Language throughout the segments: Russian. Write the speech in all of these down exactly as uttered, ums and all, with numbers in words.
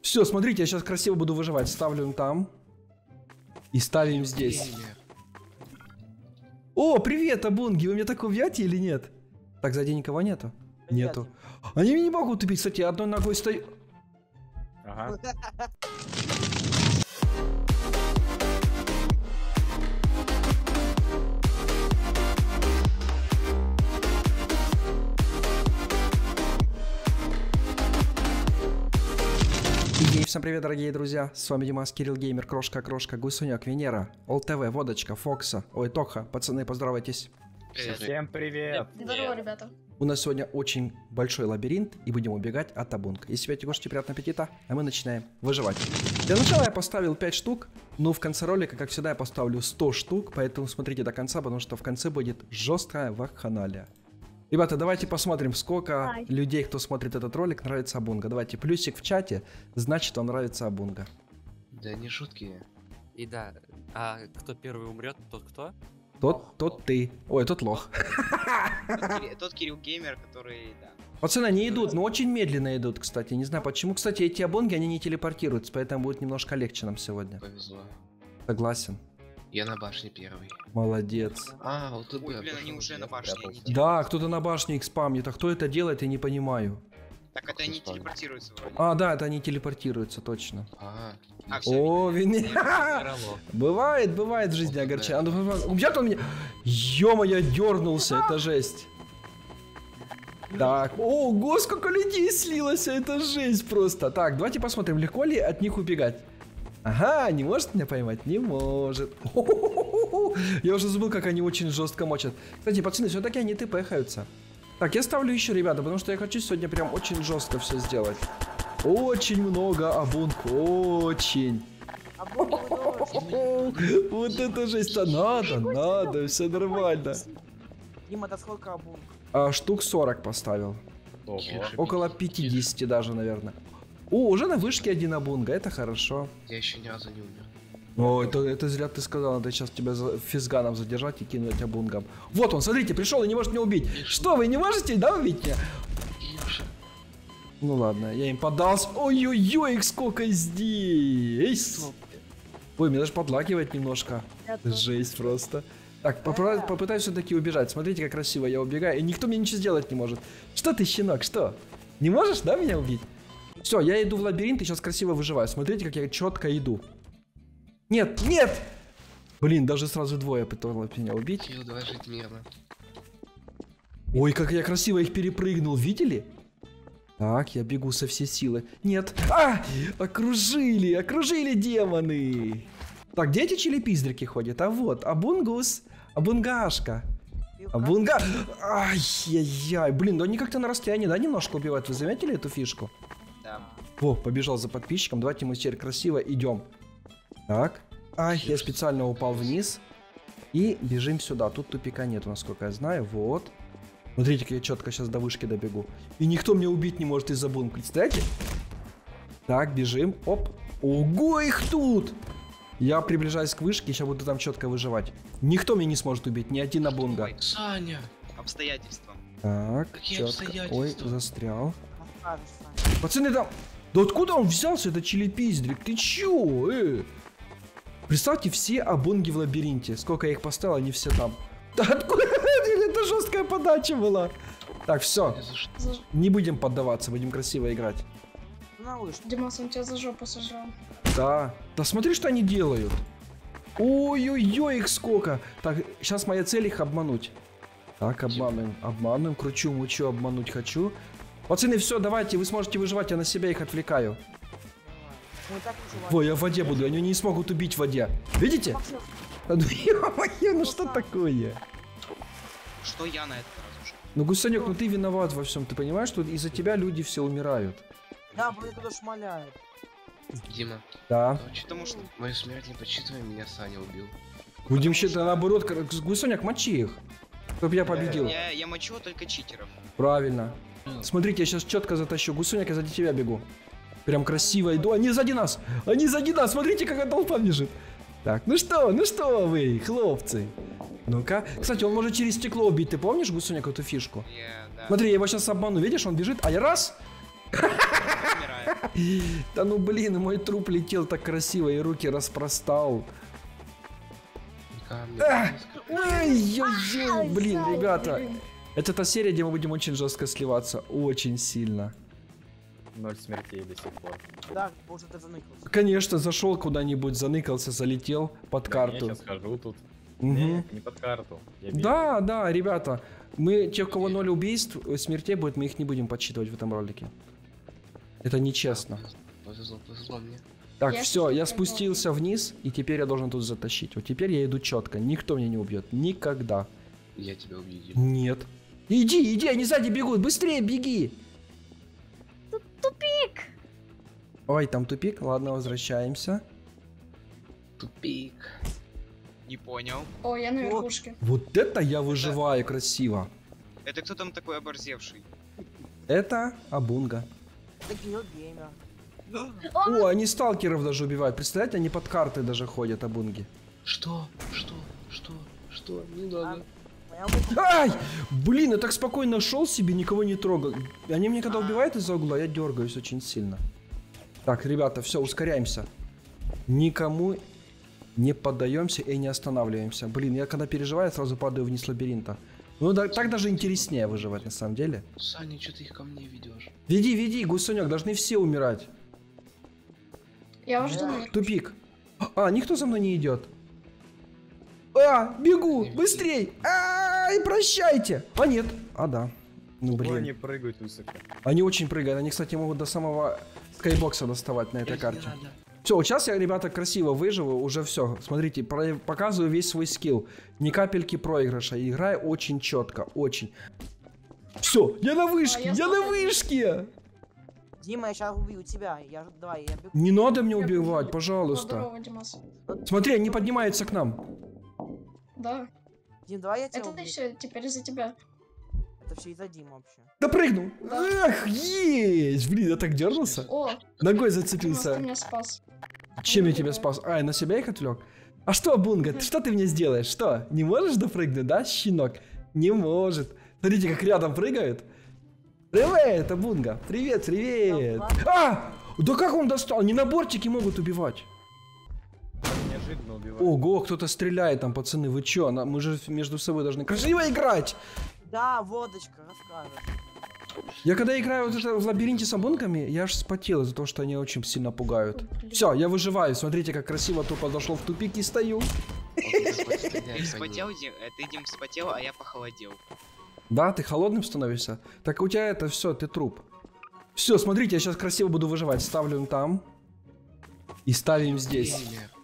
Все, смотрите, я сейчас красиво буду выживать. Ставлю там. И ставим здесь. О, привет, Абунги. Вы меня так убьете или нет? Так, сзади никого нету? Привет. Нету. Они меня не могут убить, кстати, одной ногой стою. Ага. И всем привет, дорогие друзья, с вами Димас, Кирилл Геймер, Крошка, Крошка, Гусунек, Венера, ОЛТВ, Водочка, Фокса, ой, Тоха, пацаны, поздоровайтесь. Привет. Всем привет. Здорово, ребята. У нас сегодня очень большой лабиринт, и будем убегать от Абунга. Если вы кушайте, приятного аппетита, а мы начинаем выживать. Для начала я поставил пять штук, но в конце ролика, как всегда, я поставлю сто штук, поэтому смотрите до конца, потому что в конце будет жесткая вакханалия. Ребята, давайте посмотрим, сколько Ай. людей, кто смотрит этот ролик, нравится Абунга. Давайте плюсик в чате, значит, вам нравится Абунга. Да не шутки. И да, а кто первый умрет, тот кто? Тот, тот ты. Ой, тот лох. Тот, Кири- тот Кирилл Геймер, который, да. Пацаны, они идут, но очень медленно идут, кстати. Не знаю почему. Кстати, эти Абунги, они не телепортируются, поэтому будет немножко легче нам сегодня. Повезло. Согласен. Я на башне первый. Молодец. А, вот тут Ой, я блин, пошел, они уже я на башне, спрятался. они Да, кто-то на башне их спамнит. А кто это делает, я не понимаю. Так это они Кто спал? телепортируются вроде. А, да, это они телепортируются, точно. А, А, всё, О, видно. Венера. Бывает, бывает в жизни Вот огорчение. да. А ну, убьет он меня. Ё-моё, дернулся, это жесть. Так, ого, сколько людей слилось, это жесть просто. Так, давайте посмотрим, легко ли от них убегать. Ага, не может меня поймать? Не может. Я уже забыл, как они очень жестко мочат. Кстати, пацаны, все-таки они тпхаются. Так, я ставлю еще, ребята, потому что я хочу сегодня прям очень жестко все сделать. Очень много Абунг, очень. Вот это жесть-то надо, надо, все нормально. Дима, это сколько обум? А, штук сорок поставил. Ого. Около пятидесяти даже, наверное. О, уже на вышке один Абунга, это хорошо. я еще ни разу не умер. О, это, это зря ты сказал, надо сейчас тебя за- физганом задержать и кинуть Абунгом. Вот он, смотрите, пришел и не может меня убить. Что, вы не можете, да, убить меня? Илюша. Ну ладно, я им поддался. Ой-ой-ой, их сколько здесь. Ой, меня даже подлагивает немножко. Жесть просто. Так, попро- попытаюсь все-таки убежать. Смотрите, как красиво я убегаю. И никто мне ничего сделать не может. Что ты, щенок, что? Не можешь, да, меня убить? Все, я иду в лабиринт и сейчас красиво выживаю. Смотрите, как я четко иду. Нет, нет! Блин, даже сразу двое пыталось меня убить. Кирилл, давай жить мирно. Ой, как я красиво их перепрыгнул, видели? Так, я бегу со всей силы. Нет. А! Окружили, окружили демоны. Так, где эти челепиздрики ходят? А вот, Абунгус, Абунгашка. Абунга... Ай-яй-яй. Блин, да они как-то на расстоянии, да, немножко убивают. Вы заметили эту фишку? Да. О, побежал за подписчиком. Давайте мы теперь красиво идем. Так. Ай, я специально упал вниз. И бежим сюда. Тут тупика нет, насколько я знаю. Вот. Смотрите, как я четко сейчас до вышки добегу. И никто меня убить не может из-за бунга. Представляете? Так, бежим. Оп. Ого, их тут! Я приближаюсь к вышке, сейчас буду там четко выживать. Никто меня не сможет убить, ни один Абунга. Саня! Обстоятельства. Так, Какие четко. Ой, обстоятельства? застрял. Пацаны, там... Да откуда он взялся, это челепиздрик? Ты чё? Э? Представьте, все Абунги в лабиринте. Сколько я их поставил, они все там. Да откуда? Это жесткая подача была. Так, все. Я за что? Не будем поддаваться, будем красиво играть. Димас, он тебя за жопу сажал. Да. Да смотри, что они делают. Ой-ой-ой, их сколько. Так, сейчас моя цель их обмануть. Так, обманываем, обманываем, кручу, мучу, обмануть хочу. Пацаны, все, давайте, вы сможете выживать, я на себя их отвлекаю. Ой, я в воде буду, они не смогут убить в воде. Видите? Да ну ё-моё, ну что такое? Что я на этот раз уже? Ну, Гусанек, ну ты виноват во всем, ты понимаешь, что из-за тебя люди все умирают. Да, блин, туда шмаляют. Дима, Да. точно. Потому что- Мою смерть не подсчитывай, меня Саня убил. Будем считать наоборот, как- Гусанек, мочи их. Чтоб я победил. Я, я мочу только читеров. Правильно. Смотрите, я сейчас четко затащу. Гусуняк, я сзади тебя бегу. Прям красиво иду. Они сзади нас! Они сзади нас! Смотрите, какая толпа бежит. Так, ну что, ну что вы, хлопцы? Ну-ка. Кстати, он может через стекло убить. Ты помнишь, Гусуняк, эту фишку? Я, да. Смотри, я его сейчас обману. Видишь, он бежит, а я раз... Умираю. Да ну блин, мой труп летел так красиво и руки распростал. Ой-ой-ой, блин, ребята. Это та серия, где мы будем очень жестко сливаться. Очень сильно. Ноль смертей до сих пор. Да, может ты заныкался. Конечно, зашел куда-нибудь, заныкался, залетел под Я карту. сейчас хожу тут. Мгм. Не, не под карту. Я бегаю. Да, да, ребята. Мы, те, у кого ноль убийств, смертей будет, мы их не будем подсчитывать в этом ролике. Это нечестно. Повезло, повезло мне. Так, Я все, я что-то спустился вниз, и теперь я должен тут затащить. Вот теперь я иду четко. Никто меня не убьет. Никогда. Я тебя убью, Дима. Нет. Иди, иди, они сзади бегут. Быстрее беги. Тупик! Ой, там тупик. Ладно, возвращаемся. Тупик. Не понял. О, я на верхушке. Вот это я выживаю красиво. Это кто там такой оборзевший? Это Абунга. Это Кирилл-геймер. О, они сталкеров даже убивают. Представляете, они под картой даже ходят, Абунги. Что? Что? Что? Что? Не надо. Моя мысль- Ай! Блин, я так спокойно шел себе, никого не трогал. Они меня когда убивают из-за угла, я дергаюсь очень сильно. Так, ребята, все, ускоряемся. Никому не поддаемся и не останавливаемся. Блин, я когда переживаю, сразу падаю вниз лабиринта. Ну, да, так даже интереснее выживать на самом деле. Саня, что ты их ко мне ведешь? Веди, веди, гусенек, должны все умирать. Я вас жду на верхушке. Тупик. А, никто за мной не идет. А, бегу, быстрей. Ай, прощайте. А, нет. А, да. Ну, Ой, блин. они прыгают высоко. Они очень прыгают. Они, кстати, могут до самого скайбокса доставать на этой карте. Все, вот сейчас я, ребята, красиво выживу. Уже все. Смотрите, про- показываю весь свой скилл. Ни капельки проигрыша. Играю очень четко. Очень. Все, я на вышке. А я я на смотрю. вышке. Дима, я сейчас убью тебя. Я... Давай, я бегу. Не надо мне Я убивать, понял. пожалуйста. Здорово, Димас. Смотри, они поднимаются к нам. Да. Дим, давай я тебя Это убью. ты все, теперь из-за тебя. Это все из-за Димы вообще. Допрыгнул. Да. Ах, есть. Блин, я так дернулся. О, Ногой Димас, ты зацепился. меня спас. Чем я тебя спас? А, я на себя их отвлек? А что, Бунга, ты- что ты мне сделаешь? Что, не можешь допрыгнуть, да, щенок? Не может. Смотрите, как рядом прыгают. Привет, это Бунга. Привет, привет. А! Да как он достал? Они на бортике могут убивать. Неожиданно убивают. Ого, кто-то стреляет там, пацаны. Вы чё? На- Мы же между собой должны красиво играть. Да, водочка, расскажешь. Я когда играю вот это в лабиринте с обонками, я аж вспотел из-за того, что они очень сильно пугают. Все, я выживаю. Смотрите, как красиво тупо зашел в тупик и стою. Ты вспотел, Дим, э, ты, Дим, вспотел, а я похолодел. Да, ты холодным становишься? Так у тебя это все, ты труп. Все, смотрите, я сейчас красиво буду выживать. Ставлю там. И ставим здесь.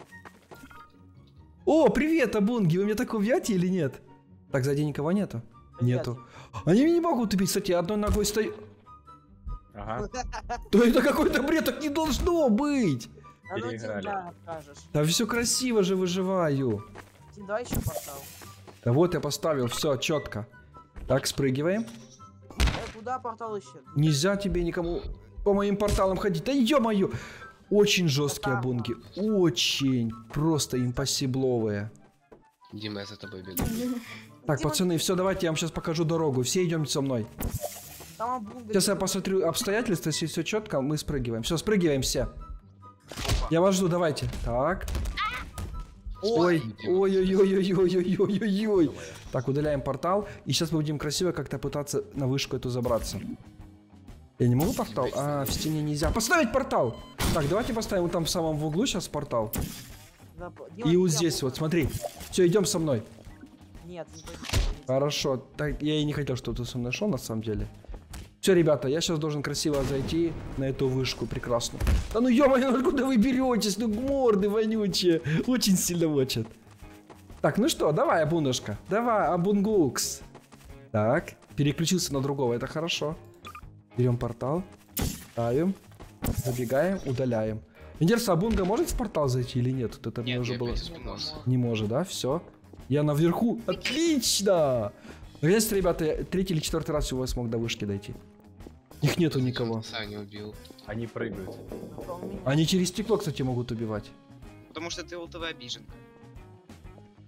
О, привет, Абунги, вы меня так убьете или нет? Так, сзади никого нету? Привет. Нету. Они меня не могут убить, кстати, одной ногой стою. Ага. Да это какой-то бред, так не должно быть. А ну, Дим, Переиграли. да, расскажешь. Да все красиво же выживаю. Дим, давай еще поставь. Да вот я поставил, все, четко. Так, спрыгиваем. Э, куда портал ищет? Нельзя тебе никому по моим порталам ходить. Да ё-моё! Очень жесткие обунги. Очень. Просто импосибловые. Дима, я за тобой бегу. Так, Дима- пацаны, все, давайте я вам сейчас покажу дорогу. Все идем со мной. Там Абунга. Сейчас я посмотрю обстоятельства, если все четко, мы спрыгиваем. Все, спрыгиваем все. Я вас жду, давайте. Так. Ой, ой-ой-ой-ой-ой-ой-ой-ой. Так, удаляем портал. И сейчас мы будем красиво как-то пытаться на вышку эту забраться. Я не могу портал? А, в стене нельзя. Поставить портал! Так, давайте поставим вот там в самом в углу сейчас портал. Да, Дима, И вот я здесь буду. вот, смотри. Все, идем со мной. Нет, не пойду. Хорошо. Так, я и не хотел, чтобы ты со мной шел, на самом деле. Все, ребята, я сейчас должен красиво зайти на эту вышку прекрасно. Да ну ё-моё, ну откуда вы беретесь? Ну морды вонючие. Очень сильно мочат. Так, ну что, давай, Абунушка. Давай, Абунгукс. Так, переключился на другого, это хорошо. Берем портал, ставим, забегаем, удаляем. Интересно, Абунга может в портал зайти или нет? Вот это мне Нет, уже Я было... опять спинался. Не может, да? Все. Я наверху. Отлично! Наконец-то, ребята, третий или четвертый раз у вас смог до вышки дойти. Их нету никого. Саня убил. Они прыгают. Зато у меня- Они через стекло, кстати, могут убивать. Потому что ты ултовый обижен.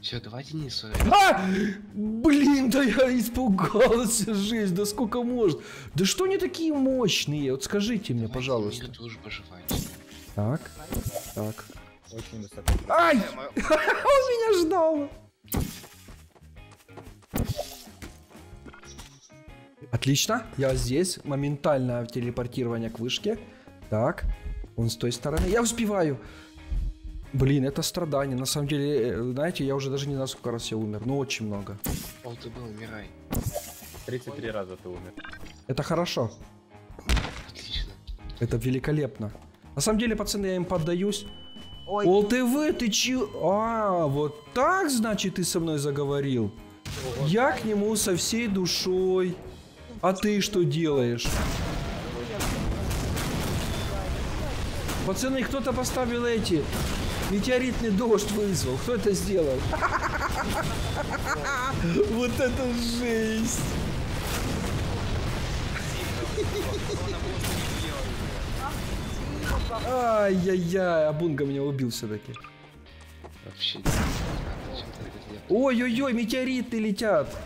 Все, давай Денису. А! Блин, да я испугался, жесть, да сколько может. Да что они такие мощные? Вот скажите мне, пожалуйста. Тоже поживать. Так, так. Очень высоко. Ай! Э, мо- Он меня ждал. Отлично, я здесь. Моментальное телепортирование к вышке. Так, он с той стороны. Я успеваю. Блин, это страдание. На самом деле, э, знаете, я уже даже не знаю, сколько раз я умер. Но очень много. Пол, ты был, умирай. тридцать три раза ты умер. Это хорошо. Отлично. Это великолепно. На самом деле, пацаны, я им поддаюсь. Ой, ОЛТВ, ты чё? А, вот так, значит, ты со мной заговорил? Я к нему со всей душой. А ты что делаешь? Пацаны, кто-то поставил эти... Метеоритный дождь вызвал. Кто это сделал? Вот это жесть! Ай-яй-яй, Абунга меня убил все-таки. Вообще. Зачем ты это сделал? Ой-ой-ой, метеориты летят.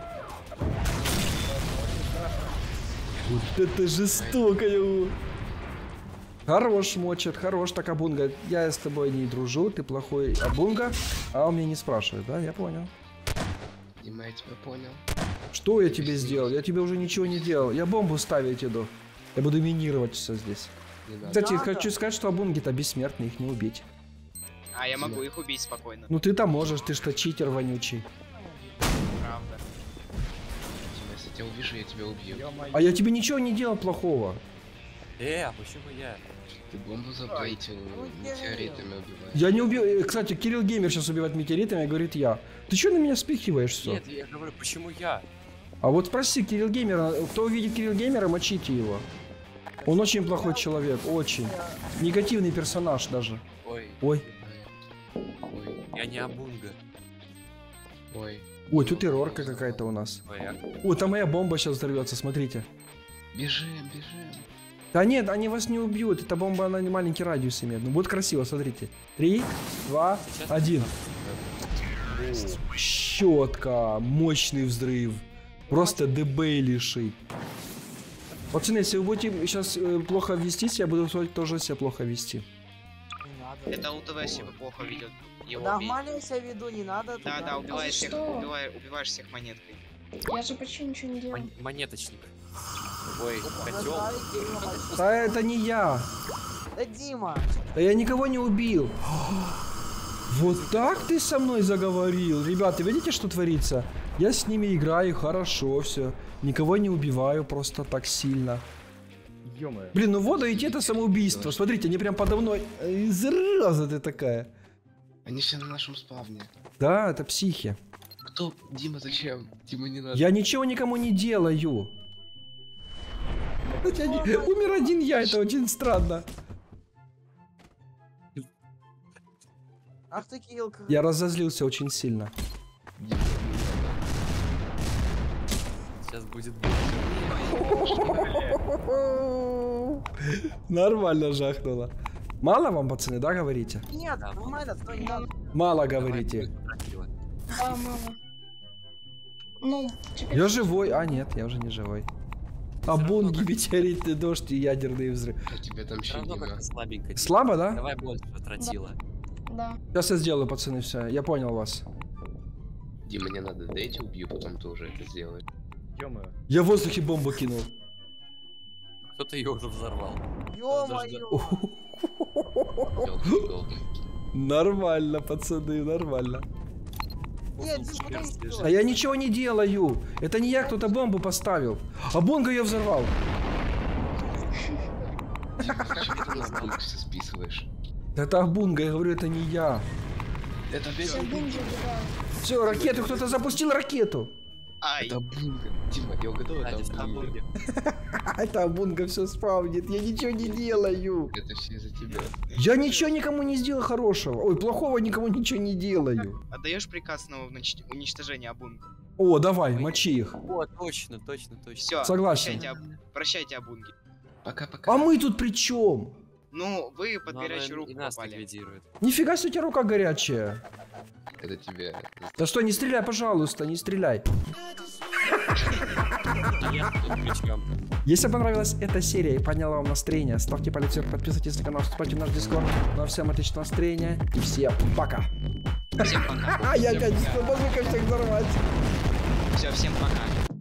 Вот это жестокое. Хорош, мочат, хорош, так, Абунга. Я с тобой не дружу, ты плохой Абунга. А он меня не спрашивает, да? Я понял. Дима, я тебя понял. Что я тебе сделал? Я тебе уже ничего не делал. Я бомбу ставить иду. Я буду минировать все здесь. Не надо. Кстати, Надо. хочу сказать, что Абунги-то бессмертные, их не убить. А я могу их убить спокойно. Ну ты-то можешь, ты что читер вонючий. Правда. Дима, если я тебя увижу, я тебя убью. Ё-моё. А я тебе ничего не делал плохого. Э, а почему я? Ты бомбу заплатил, метеоритами убиваешь. Я не убил. э, Кстати, Кирилл Геймер сейчас убивает метеоритами, говорит я. Ты что на меня спихиваешь все? Нет, я говорю, почему я? А вот спроси Кирилл Геймера, кто увидит Кирилл Геймера, мочите его. Он очень плохой человек, очень. Негативный персонаж даже. Ой, Ой, Ой, я не Абунга. ой. ой, тут террорка какая-то у нас. Ой, а- О, там моя бомба сейчас взорвется, смотрите. Бежим, бежим. Да нет, они вас не убьют, эта бомба, она не маленький радиус имеет. Ну, будет красиво, смотрите. Три, два, один. Щетка, мощный взрыв. Просто дебейлиший. Пацаны, если вы будете сейчас э, плохо вести себя, я буду тоже себя плохо вести. не надо. Это УТВ себя плохо ведет. Его убей. Нормально я себя веду, не надо. Да, туда. да, убиваешь А всех, что? убиваешь, убиваешь всех монеткой. Я же почти ничего не делал. Мон- монеточник. Ой, котел. Бросай, Дима, хочу- Да это не я. Да Дима, Да я никого не убил. Вот так ты со мной заговорил? Ребята, видите, что творится? Я с ними играю, хорошо все. Никого не убиваю просто так сильно. Ё-моё. Блин, ну в воду идти это самоубийство. Смотрите, они прям подо мной. Ай, зараза ты такая. Они все на нашем спавне. Да, это психи. Кто? Дима, зачем? Дима, не надо. Я ничего никому не делаю. Я не- Умер один я, это очень странно. ах ты, Кирилл, как- Я разозлился очень сильно. Дима, Сейчас будет... Нормально жахнуло. Мало вам, пацаны, да, говорите? Нет, Да, нормально, стой, не надо. Мало Давай, говорите. будет красиво. Да, мама. Ну, теперь... Я живой. А, нет, я уже не живой. А бунги, метеоритный дождь и ядерный взрыв. а тебя там Все еще равно Дима. как-то слабенько. Слабо, да? Давай больше тротила. Да. Сейчас я сделаю, пацаны, все. Я понял вас. Дима, мне надо, дайте убью, потом ты уже это сделаешь. Ё-моё. Я в воздухе бомбу кинул. Кто-то ее уже взорвал. Ё-моё. Ёлки-палки. Нормально, пацаны, нормально. Нет, Дим, куда Шерсть идёшь? А я ничего не делаю. Это не я, кто-то бомбу поставил. А Бонга ее взорвал. Дима, зачем ты на бомбу все списываешь? Это Абунга, я говорю, это не я. Это опять Все бунги убивают. Все, ракету, кто-то запустил ракету. Ай, Это Бунга. Дима, я угадал, это Кстати, с Бунга. тобой. Это Абунга все спавнит, я ничего не делаю. Это все из-за тебя. Я ничего никому не сделал хорошего. Ой, плохого никому ничего не делаю. отдаешь приказ на унач- уничтожение Абунга? О, давай, мочи их. О, точно, точно, точно. Все, Согласен. Прощайте, Аб- прощайте Абунги. Пока-пока. А мы тут при чем? Ну, вы под Но оно горячую и- руку и нас попали. ликвидирует. Нифига себе, у тебя рука горячая. Это тебе... Да что, не стреляй, пожалуйста, не стреляй. А я тут при чем? Если понравилась эта серия и подняла вам настроение, ставьте палец вверх, подписывайтесь на канал, вступайте в наш дискорд. Ну а всем отличного настроения и всем пока. Всем пока. А я опять с тобой всех взорвать. Все, всем пока.